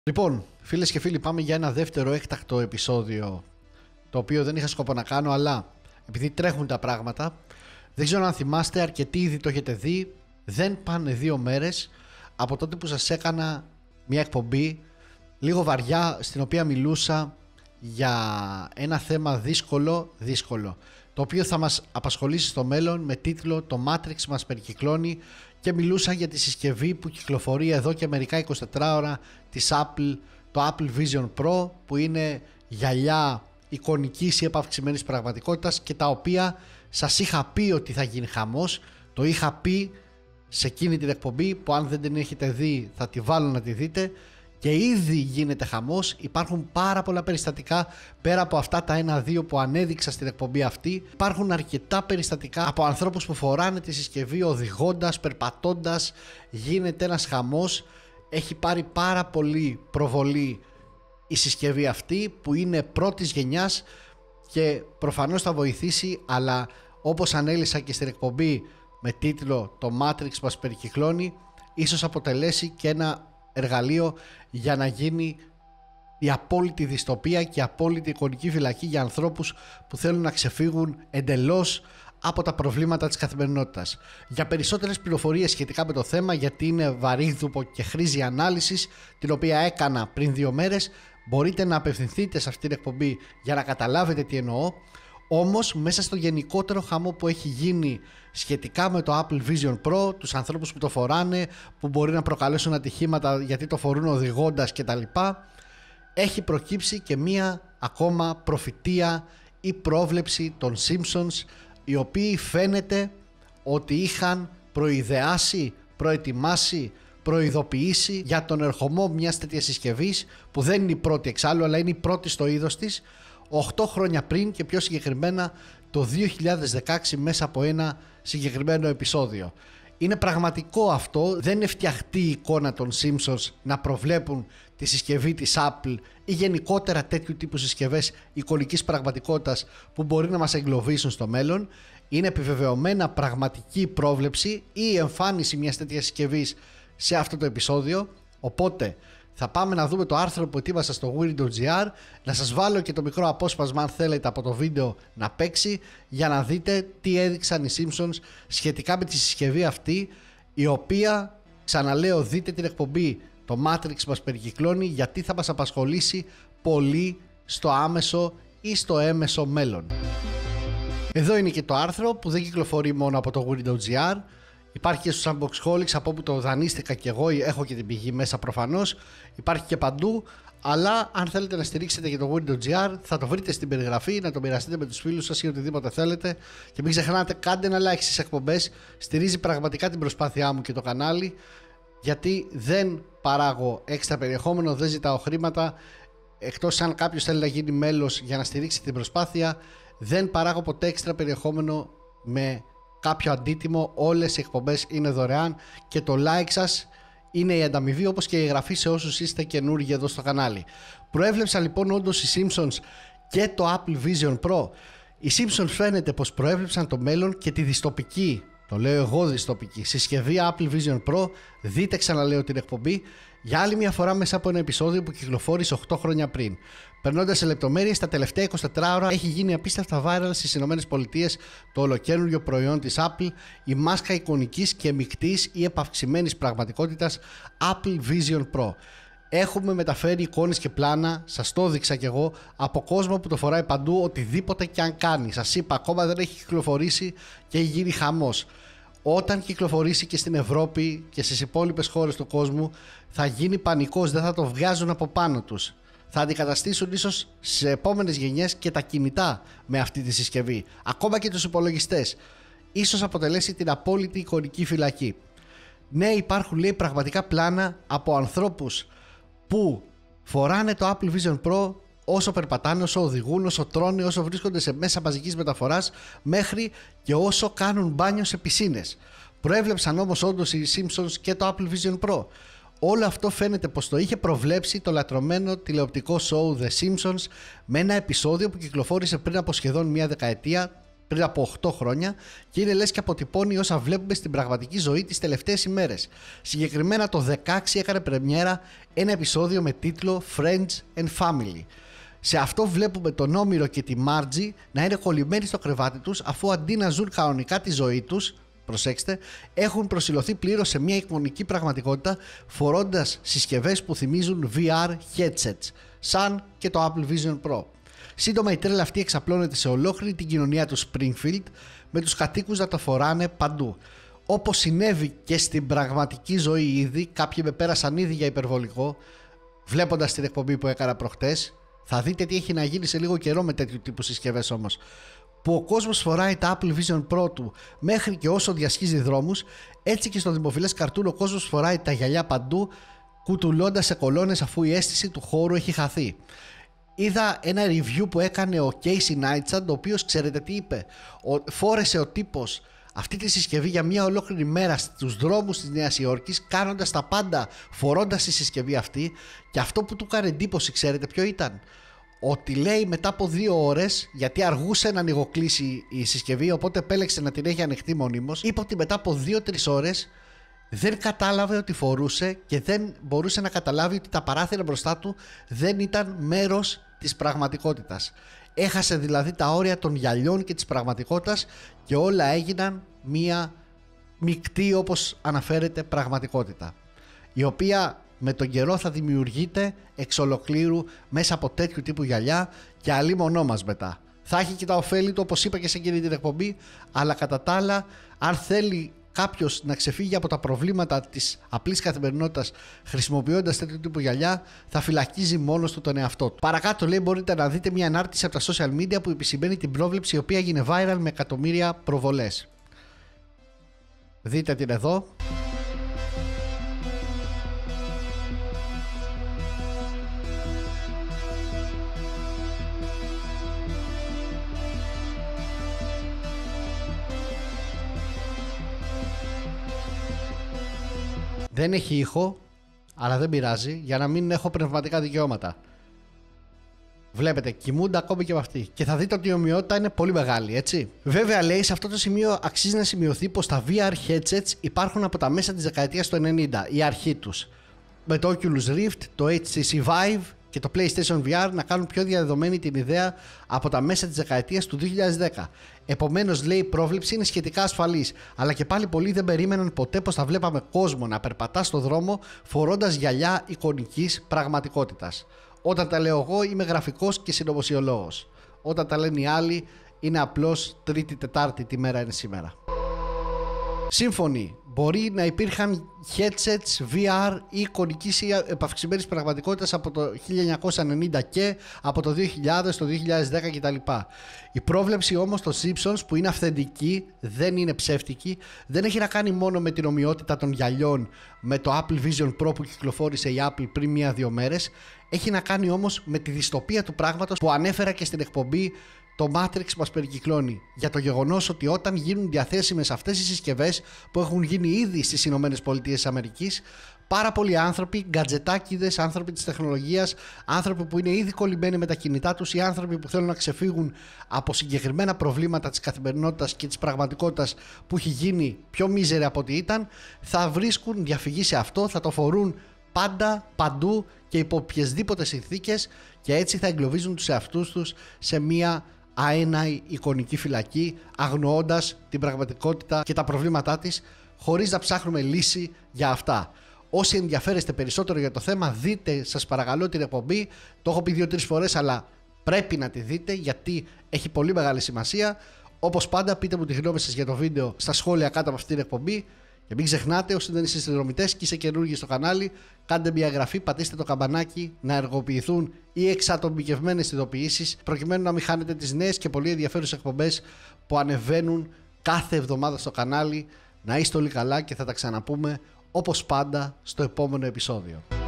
Λοιπόν, φίλες και φίλοι, πάμε για ένα δεύτερο έκτακτο επεισόδιο, το οποίο δεν είχα σκοπό να κάνω, αλλά επειδή τρέχουν τα πράγματα, δεν ξέρω αν θυμάστε, αρκετοί ήδη το έχετε δει, δεν πάνε 2 μέρες από τότε που σας έκανα μια εκπομπή λίγο βαριά, στην οποία μιλούσα για ένα θέμα δύσκολο, το οποίο θα μας απασχολήσει στο μέλλον, με τίτλο «Το Matrix μας περικυκλώνει», και μιλούσα για τη συσκευή που κυκλοφορεί εδώ και μερικά 24 ώρα της Apple, το Apple Vision Pro, που είναι γυαλιά εικονικής ή επαυξημένης πραγματικότητας και τα οποία σας είχα πει ότι θα γίνει χαμός. Το είχα πει σε εκείνη την εκπομπή, που αν δεν την έχετε δει θα τη βάλω να τη δείτε, και ήδη γίνεται χαμός. Υπάρχουν πάρα πολλά περιστατικά πέρα από αυτά τα 1-2 που ανέδειξα στην εκπομπή αυτή. Υπάρχουν αρκετά περιστατικά από ανθρώπους που φοράνε τη συσκευή οδηγώντας, περπατώντας. Γίνεται ένας χαμός. Έχει πάρει πάρα πολύ προβολή η συσκευή αυτή, που είναι πρώτης γενιάς και προφανώς θα βοηθήσει, αλλά όπως ανέλησα και στην εκπομπή με τίτλο «Το Matrix μας περικυκλώνει», ίσως αποτελέσει και ένα εργαλείο για να γίνει η απόλυτη δυστοπία και η απόλυτη εικονική φυλακή για ανθρώπους που θέλουν να ξεφύγουν εντελώς από τα προβλήματα της καθημερινότητας. Για περισσότερες πληροφορίες σχετικά με το θέμα, γιατί είναι βαρύγδουπο και χρήζει ανάλυσης, την οποία έκανα πριν 2 μέρες, μπορείτε να απευθυνθείτε σε αυτή την εκπομπή για να καταλάβετε τι εννοώ. Όμως μέσα στο γενικότερο χαμό που έχει γίνει σχετικά με το Apple Vision Pro, τους ανθρώπους που το φοράνε, που μπορεί να προκαλέσουν ατυχήματα γιατί το φορούν οδηγώντας κτλ., έχει προκύψει και μία ακόμα προφητεία ή πρόβλεψη των Simpsons, οι οποίοι φαίνεται ότι είχαν προειδεάσει, προετοιμάσει, προειδοποιήσει για τον ερχομό μιας τέτοιας συσκευής, που δεν είναι η πρώτη εξάλλου, αλλά είναι η πρώτη στο είδος της, 8 χρόνια πριν, και πιο συγκεκριμένα το 2016, μέσα από ένα συγκεκριμένο επεισόδιο. Είναι πραγματικό αυτό, δεν είναι φτιαχτή η εικόνα των Simpsons να προβλέπουν τη συσκευή της Apple ή γενικότερα τέτοιου τύπου συσκευές εικονικής πραγματικότητας που μπορεί να μας εγκλωβίσουν στο μέλλον. Είναι επιβεβαιωμένα πραγματική πρόβλεψη ή η εμφάνιση μιας τέτοιας συσκευής σε αυτό το επεισόδιο. Οπότε θα πάμε να δούμε το άρθρο που ετοίμασα στο Weird.gr, να σας βάλω και το μικρό απόσπασμα αν θέλετε από το βίντεο να παίξει, για να δείτε τι έδειξαν οι Simpsons σχετικά με τη συσκευή αυτή, η οποία, ξαναλέω, δείτε την εκπομπή «Το Matrix μας περικυκλώνει», γιατί θα μας απασχολήσει πολύ στο άμεσο ή στο έμεσο μέλλον. Εδώ είναι και το άρθρο, που δεν κυκλοφορεί μόνο από το Weird.gr. Υπάρχει και στους Unboxholics, από όπου το δανείστηκα και εγώ, έχω και την πηγή μέσα προφανώς. Υπάρχει και παντού, αλλά αν θέλετε να στηρίξετε και το Weird.gr, θα το βρείτε στην περιγραφή, να το μοιραστείτε με τους φίλους σας ή οτιδήποτε θέλετε. Και μην ξεχνάτε, κάντε ένα like στις εκπομπές, στηρίζει πραγματικά την προσπάθειά μου και το κανάλι, γιατί δεν παράγω έξτρα περιεχόμενο, δεν ζητάω χρήματα, εκτός αν κάποιος θέλει να γίνει μέλος για να στηρίξει την προσπάθεια. Δεν παράγω ποτέ έξτρα περιεχόμενο με κάποιο αντίτιμο, όλες οι εκπομπές είναι δωρεάν και το like σας είναι η ανταμοιβή, όπως και η εγγραφή σε όσους είστε καινούργοι εδώ στο κανάλι. Προέβλεψαν λοιπόν όντως οι Simpsons και το Apple Vision Pro. Οι Simpsons φαίνεται πως προέβλεψαν το μέλλον και τη δυστοπική, το λέω εγώ δυστοπική, συσκευή Apple Vision Pro. Δείτε, ξαναλέω, την εκπομπή για άλλη μια φορά μέσα από ένα επεισόδιο που κυκλοφόρησε 8 χρόνια πριν. Περνώντας σε λεπτομέρειες, τα τελευταία 24 ώρα έχει γίνει απίστευτα viral στις ΗΠΑ το ολοκαίνουργιο προϊόν της Apple, η μάσκα εικονικής και μεικτής ή επαυξημένης πραγματικότητας Apple Vision Pro. Έχουμε μεταφέρει εικόνες και πλάνα, σας το έδειξα κι εγώ, από κόσμο που το φοράει παντού, οτιδήποτε και αν κάνει. Σας είπα, ακόμα δεν έχει κυκλοφορήσει και έχει γίνει χαμός. Όταν κυκλοφορήσει και στην Ευρώπη και στις υπόλοιπες χώρες του κόσμου, θα γίνει πανικός, δεν θα το βγάζουν από πάνω τους. Θα αντικαταστήσουν ίσως σε επόμενες γενιές και τα κινητά με αυτή τη συσκευή, ακόμα και τους υπολογιστές. Ίσως αποτελέσει την απόλυτη εικονική φυλακή. Ναι, υπάρχουν, λέει, πραγματικά πλάνα από ανθρώπους που φοράνε το Apple Vision Pro όσο περπατάνε, όσο οδηγούν, όσο τρώνε, όσο βρίσκονται σε μέσα μαζικής μεταφοράς, μέχρι και όσο κάνουν μπάνιο σε πισίνες. Προέβλεψαν όμως όντως οι Simpsons και το Apple Vision Pro. Όλο αυτό φαίνεται πως το είχε προβλέψει το λατρεμένο τηλεοπτικό show The Simpsons, με ένα επεισόδιο που κυκλοφόρησε πριν από σχεδόν μια δεκαετία, πριν από 8 χρόνια και είναι λες και αποτυπώνει όσα βλέπουμε στην πραγματική ζωή τις τελευταίες ημέρες. Συγκεκριμένα το 16 έκανε πρεμιέρα ένα επεισόδιο με τίτλο Friends and Family. Σε αυτό βλέπουμε τον Όμηρο και τη Μάρτζι να είναι κολλημένοι στο κρεβάτι τους, αφού αντί να ζουν κανονικά τη ζωή τους, προσέξτε, έχουν προσηλωθεί πλήρως σε μια εικονική πραγματικότητα φορώντας συσκευές που θυμίζουν VR headsets, σαν και το Apple Vision Pro. Σύντομα η τρέλα αυτή εξαπλώνεται σε ολόκληρη την κοινωνία του Springfield, με τους κατοίκους να το φοράνε παντού. Όπως συνέβη και στην πραγματική ζωή ήδη, κάποιοι με πέρασαν ήδη για υπερβολικό, βλέποντας την εκπομπή που έκανα προχτές. Θα δείτε τι έχει να γίνει σε λίγο καιρό με τέτοιου τύπου συσκευές όμως. Που ο κόσμος φοράει τα Apple Vision Pro του μέχρι και όσο διασχίζει δρόμους, έτσι και στο δημοφιλές καρτούν ο κόσμος φοράει τα γυαλιά παντού, κουτουλώντας σε κολόνες αφού η αίσθηση του χώρου έχει χαθεί. Είδα ένα review που έκανε ο Casey Neistat, ο οποίος ξέρετε τι είπε? Φόρεσε ο τύπος αυτή τη συσκευή για μια ολόκληρη μέρα στους δρόμους της Νέας Υόρκης, κάνοντας τα πάντα φορώντας τη συσκευή αυτή, και αυτό που του έκανε εντύπωση ξέρετε ποιο ήταν? Ότι λέει μετά από 2 ώρες, γιατί αργούσε να ανοιγοκλείσει η συσκευή, οπότε επέλεξε να την έχει ανοιχτή μονίμως, είπε ότι μετά από 2-3 ώρες δεν κατάλαβε ότι φορούσε και δεν μπορούσε να καταλάβει ότι τα παράθυρα μπροστά του δεν ήταν μέρος της πραγματικότητας. Έχασε δηλαδή τα όρια των γυαλιών και της πραγματικότητας και όλα έγιναν μία μεικτή, όπως αναφέρεται, πραγματικότητα, η οποία με τον καιρό θα δημιουργείται εξ ολοκλήρου μέσα από τέτοιου τύπου γυαλιά και αλίμονό μας μετά. Θα έχει και τα ωφέλη του, όπως είπα και σε εκείνη την εκπομπή, αλλά κατά τα άλλα, αν θέλει κάποιος να ξεφύγει από τα προβλήματα της απλής καθημερινότητας χρησιμοποιώντας τέτοιου τύπου γυαλιά, θα φυλακίζει μόνος του τον εαυτό του. Παρακάτω λέει μπορείτε να δείτε μια ανάρτηση από τα social media που επισημαίνει την πρόβλεψη, η οποία έγινε viral με εκατομμύρια προβολές. Δείτε την εδώ. Δεν έχει ήχο, αλλά δεν πειράζει, για να μην έχω πνευματικά δικαιώματα. Βλέπετε, κοιμούνται ακόμη και με αυτή. Και θα δείτε ότι η ομοιότητα είναι πολύ μεγάλη, έτσι. Βέβαια, λέει, σε αυτό το σημείο αξίζει να σημειωθεί πως τα VR headsets υπάρχουν από τα μέσα της δεκαετίας του 90, η αρχή τους. Με το Oculus Rift, το HTC Vive και το PlayStation VR να κάνουν πιο διαδεδομένη την ιδέα από τα μέσα της δεκαετίας του 2010. Επομένως, λέει, η πρόβλεψη είναι σχετικά ασφαλής, αλλά και πάλι πολλοί δεν περίμεναν ποτέ πως θα βλέπαμε κόσμο να περπατά στο δρόμο φορώντας γυαλιά εικονικής πραγματικότητας. Όταν τα λέω εγώ είμαι γραφικός και συνωμοσιολόγος. Όταν τα λένε οι άλλοι είναι απλώς Τρίτη-Τετάρτη τη μέρα είναι σήμερα. Σύμφωνοι, μπορεί να υπήρχαν headsets VR ή εικονικής ή επαυξημένης πραγματικότητας από το 1990 και από το 2000, το 2010 κτλ. Η πρόβλεψη όμως των Simpsons, που είναι αυθεντική, δεν είναι ψεύτικη, δεν έχει να κάνει μόνο με την ομοιότητα των γυαλιών με το Apple Vision Pro που κυκλοφόρησε η Apple πριν 1-2 μέρες, έχει να κάνει όμως με τη δυστοπία του πράγματος που ανέφερα και στην εκπομπή το Matrix μας περικυκλώνει, για το γεγονός ότι όταν γίνουν διαθέσιμες αυτές οι συσκευές που έχουν γίνει ήδη στις ΗΠΑ, πάρα πολλοί άνθρωποι, γκατζετάκιδες, άνθρωποι της τεχνολογίας, άνθρωποι που είναι ήδη κολλημένοι με τα κινητά τους ή άνθρωποι που θέλουν να ξεφύγουν από συγκεκριμένα προβλήματα της καθημερινότητας και της πραγματικότητας που έχει γίνει πιο μίζερη από ό,τι ήταν, θα βρίσκουν διαφυγή σε αυτό, θα το φορούν πάντα, παντού και υπό οποιασδήποτε συνθήκες και έτσι θα εγκλωβίζουν τους εαυτούς τους σε μία αέναη εικονική φυλακή, αγνοώντας την πραγματικότητα και τα προβλήματά της, χωρίς να ψάχνουμε λύση για αυτά. Όσοι ενδιαφέρεστε περισσότερο για το θέμα, δείτε σας παρακαλώ την εκπομπή. Το έχω πει 2-3 φορές, αλλά πρέπει να τη δείτε γιατί έχει πολύ μεγάλη σημασία. Όπως πάντα, πείτε μου τη γνώμη σας για το βίντεο στα σχόλια κάτω από αυτή την εκπομπή. Και μην ξεχνάτε, όσοι δεν είστε συνδρομητές και είστε καινούργιοι στο κανάλι, κάντε μια εγγραφή, πατήστε το καμπανάκι να ενεργοποιηθούν οι εξατομικευμένες ειδοποιήσεις, προκειμένου να μην χάνετε τις νέες και πολύ ενδιαφέρουσες εκπομπές που ανεβαίνουν κάθε εβδομάδα στο κανάλι. Να είστε όλοι καλά και θα τα ξαναπούμε όπως πάντα στο επόμενο επεισόδιο.